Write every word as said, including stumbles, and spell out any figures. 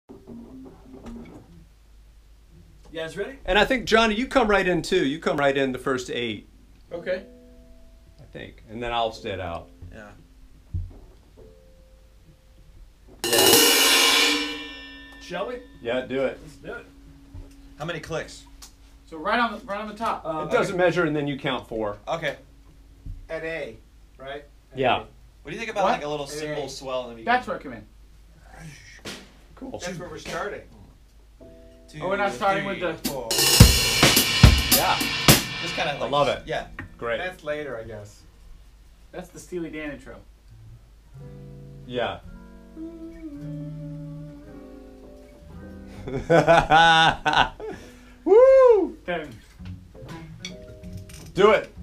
You guys ready? And I think, Johnny, you come right in too. You come right in the first eight. Okay. I think. And then I'll sit out. Yeah. Yeah. Shall we? Yeah, do it. Let's do it. How many clicks? So right on the right on the top. Um, It doesn't measure, and then you count four. Okay. At A, right? At Yeah. A. What do you think about What? like a little Hey. cymbal swell in the beginning? That's where I come in. Cool. That's where we're starting. Two, Oh, we're not starting three, with the- four. Yeah. Just kind of. Like, love it. Yeah. Great. That's later, I guess. That's the Steely Dan intro. Yeah. Woo! Then Do it.